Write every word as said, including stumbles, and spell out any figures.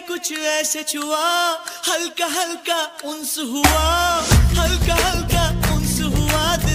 कुछ ऐसे छुआ, हल्का हल्का उन्स हुआ, हल्का हल्का उन्स हुआ दिल